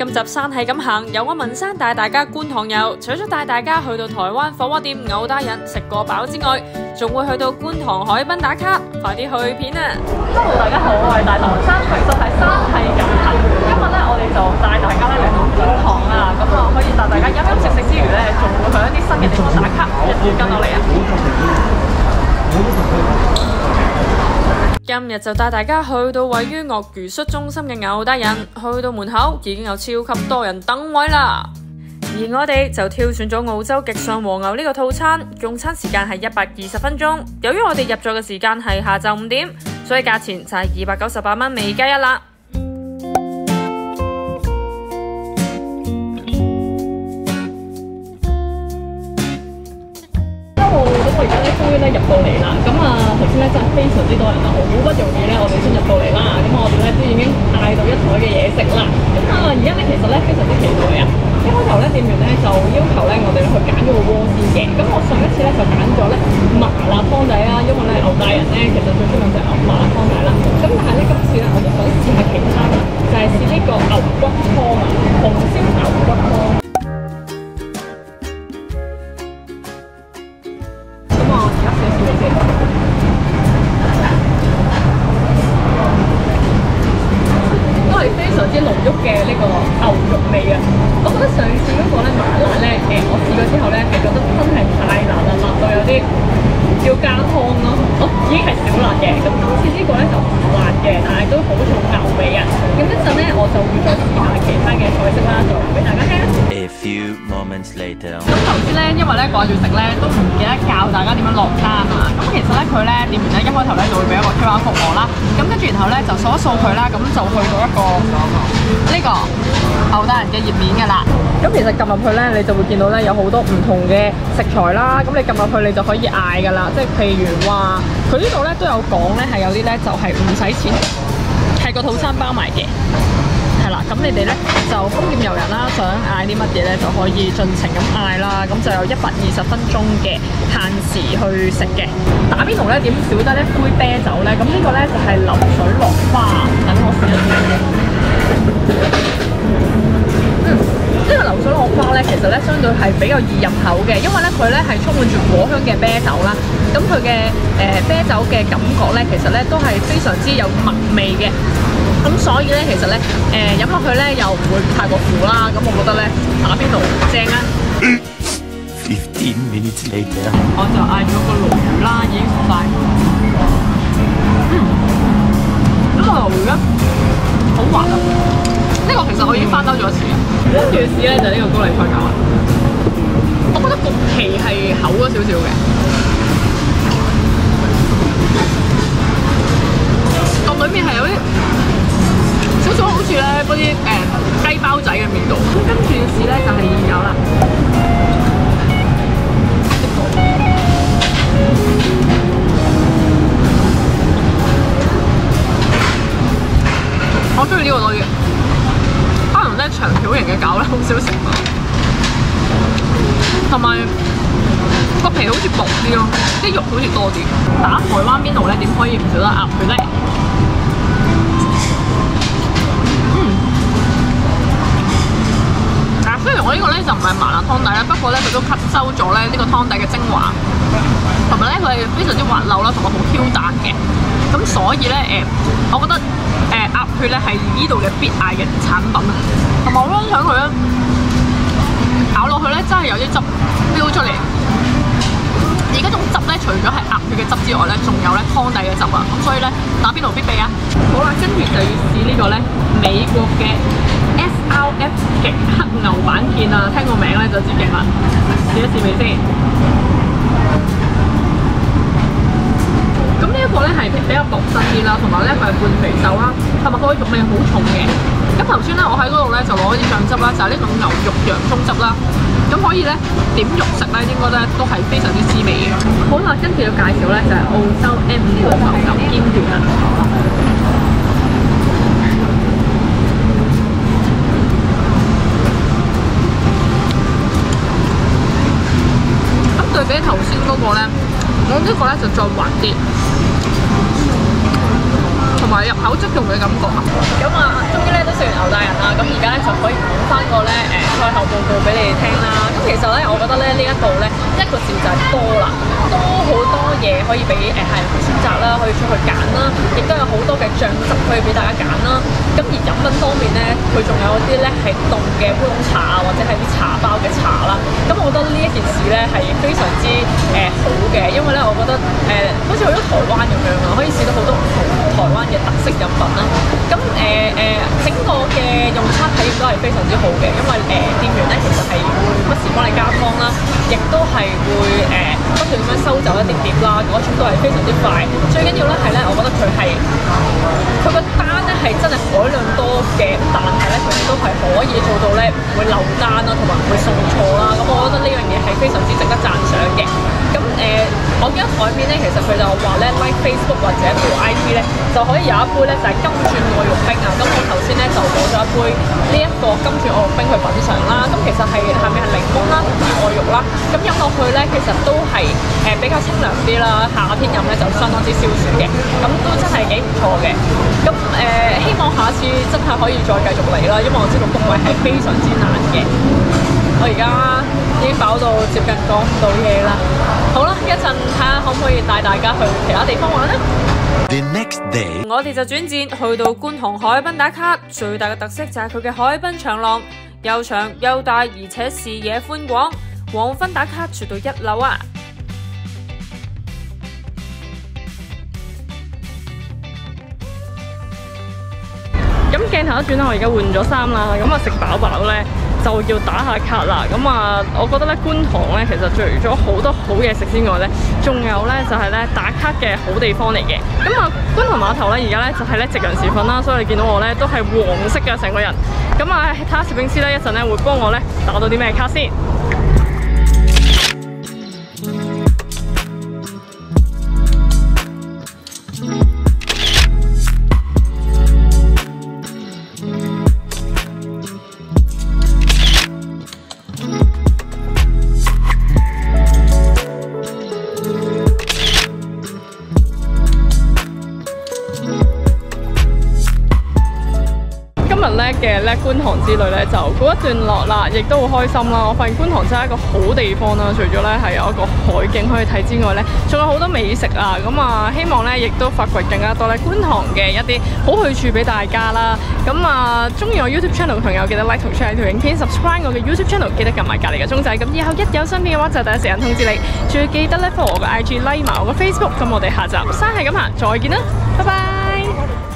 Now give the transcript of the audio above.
今集山係咁行，由我文山帶大家觀塘遊，除咗帶大家去到台灣火鍋店牛大人食過飽之外，仲會去到觀塘海濱打卡，快啲去片啊 ！Hello， 大家好，我係大棠山，其實係山係咁行。今日咧，我哋就帶大家咧嚟到觀塘啦，咁啊可以帶大家飲飲食食之餘咧，仲會去一啲新嘅地方打卡，一住跟我嚟啊！ 今日就帶大家去到位於鱷魚恤中心嘅牛大人，去到門口已經有超級多人等位啦。而我哋就挑選咗澳洲極上和牛呢個套餐，用餐時間係120分鐘。由於我哋入座嘅時間係下晝5點，所以價錢就係298蚊美加一啦。 咁我而家咧終於咧入到嚟啦，咁啊頭先咧真係非常之多人啦，好不容易咧我哋先入到嚟啦，咁我哋咧都已經嗌到一枱嘅嘢食啦，咁啊而家咧其實咧非常之期待啊！一開頭咧店員咧就要求咧我哋去揀咗個鍋先嘅，咁我上一次咧就揀咗咧麻辣湯底啦，因為咧牛大人咧其實最出名就係牛麻辣湯底啦，咁但係咧今次咧我就想試下其他嘅，就係試呢個牛骨湯啊，紅燒牛骨湯。非常之濃郁嘅呢個牛肉味啊！我覺得上次嗰個咧麻辣咧，我試過之後咧係覺得真係太辣啦，辣到有啲要加湯咯。已經係少辣嘅，咁今次呢個咧就唔辣嘅，但係都好重牛味啊！咁一陣咧我就會再試下其他嘅菜式啦，就話俾大家聽啦。 A few moments later。 咁頭先咧，因為咧掛住食咧，都唔記得教大家點樣落單啊！咁其實咧佢咧店員咧一開頭咧就會俾一個 QR code 我啦，咁跟住然後咧就掃一掃佢啦，咁就去到一個呢個牛大人嘅頁面㗎啦。咁其實撳入去咧，你就會見到咧有好多唔同嘅食材啦。咁你撳入去你就可以嗌㗎啦，即係譬如話佢呢度咧都有講咧，係有啲咧就係唔使錢，係個套餐包埋嘅。係啦，咁你哋咧就豐儉由人啦，想嗌啲乜嘢咧就可以盡情咁嗌啦，咁就有120分鐘嘅限時去食嘅。打邊爐咧點少得一杯啤酒咧？咁呢個咧就係流水落花，等我試一試先。呢個流水落花咧，其實咧相對係比較易入口嘅，因為咧佢咧係充滿住果香嘅啤酒啦。咁佢嘅啤酒嘅感覺咧，其實咧都係非常之有麥味嘅。咁所以咧，其實咧，飲落去咧又唔會太過苦啦。咁我覺得咧，打邊爐正啊。 15 minutes later。 我就嗌咗個鱸魚啦，已經熟晒。咁個鱸魚咧好滑啊！呢個其實我已經翻兜咗一次啊。跟住試咧就係呢個高麗菜餃啊。我覺得個皮係厚咗少少嘅。個裏面係有啲少少好似咧嗰啲雞包仔嘅味道。咁跟住要試咧就係燕餃啦。我中意呢個多啲，可能咧長條型嘅餃咧好少食到，同埋個皮好似薄啲咯，啲肉好似多啲。打台灣邊爐咧點可以唔少得鴨血咧？雖然我呢個咧就唔係麻辣湯底啦，不過咧佢都吸收咗咧呢個湯底嘅精華，同埋咧佢係非常之滑溜啦，同埋好 Q 彈嘅。咁所以咧我覺得鴨血咧係呢度嘅必嗌嘅產品啊。同埋我欣賞佢咧咬落去咧真係有啲汁飆出嚟。而嗰種汁咧，除咗係鴨血嘅汁之外咧，仲有咧湯底嘅汁啊。咁所以咧打邊爐必備啊！好啦，跟住就要試呢個咧美國嘅 SRF 極黑牛板腱啊，聽個名咧就知勁啦。試一試味先。咁呢一個咧係比較薄身啲啦，同埋咧佢係半肥瘦啦，同埋佢嘅肉味好重嘅。咁頭先咧我喺嗰度咧就攞啲醬汁啦，就係呢種牛肉洋葱汁啦。咁可以咧點肉食咧，應該咧都係非常之滋味嘅。好啦，跟住要介紹咧就係澳洲 M 呢個牛腩肩段啦。咁對比頭先嗰個咧，我呢個咧就再滑啲，同埋入口即溶嘅感覺啊！咁啊，終於咧都食完牛大人啦，咁而家咧就可以講翻個咧賽後報告俾你哋聽啦。咁其實咧，我覺得咧呢一度咧一個字就係多啦，多好多嘢可以俾客人去選擇啦，可以出去揀啦，亦都有好多嘅醬汁可以俾大家揀啦。咁而飲品方面咧，佢仲有啲咧係凍嘅烏龍茶啊，或者係啲茶包嘅茶啦。咁我覺得呢一件事咧係非常之好嘅，因為咧我覺得好似去咗台灣咁樣啊，可以試到好多唔同台灣嘅特色飲品啦。咁整個嘅用餐體驗都係非常之好嘅，因為店員咧其實係會不時幫你加湯啦，亦都係會不斷咁樣收走一啲碟啦，嗰種都係非常之快。最緊要咧係咧，我覺得佢個單咧係真係海量多嘅，但係咧佢哋都係可以做到咧唔會漏單啦，同埋唔會送錯啦。咁我覺得呢樣嘢係非常之值得讚賞嘅。咁我見到台面咧，其實佢就話咧 like Facebook 或者 po IG 咧，就可以有一杯咧就係金鑽愛玉冰啊。咁我頭先咧就攞咗一杯呢一個金鑽愛玉冰去品嚐啦。咁其實係下面係檸檬啦同埋愛玉啦。咁飲落去咧，其實都係比較清涼啲啦。夏天飲咧就相當之消暑嘅，咁都真係幾唔錯嘅。咁希望下一次真係可以再繼續嚟啦，因為我知道 book 位係非常之難嘅。我而家已經飽到接近講唔到嘢啦。好啦，一陣睇下可唔可以帶大家去其他地方玩啦。 The next day， 我哋就轉戰去到觀塘海濱打卡，最大嘅特色就係佢嘅海濱長廊，又長又大，而且視野寬廣，黃昏打卡絕對一流啊！ 咁鏡頭一轉啦，我而家換咗衫啦，咁啊食飽飽咧就要打下卡啦。咁啊，我覺得咧觀塘咧其實除咗好多好嘢食之外咧，仲有咧就係咧打卡嘅好地方嚟嘅。咁啊，觀塘碼頭咧而家咧就係咧夕陽時分啦，所以你見到我咧都係黃色嘅成個人。咁啊，睇下攝影師咧一陣咧會幫我咧打到啲咩卡先。嘅咧觀塘之旅咧就告一段落啦，亦都好開心啦！我發現觀塘真係一個好地方啦，除咗咧係有一個海景可以睇之外咧，仲有好多美食啊！咁啊，希望咧亦都發掘更加多咧觀塘嘅一啲好去處俾大家啦！咁啊，中意我 YouTube channel 嘅朋友記得 like 同 share 條影片 ，subscribe 我嘅 YouTube channel， 記得撳埋隔離嘅鐘仔，咁以後一有新片嘅話就第一時間通知你。仲要記得咧 follow 我嘅 IG，like 埋我嘅 Facebook。咁我哋下集山係咁行，再見啦，拜拜！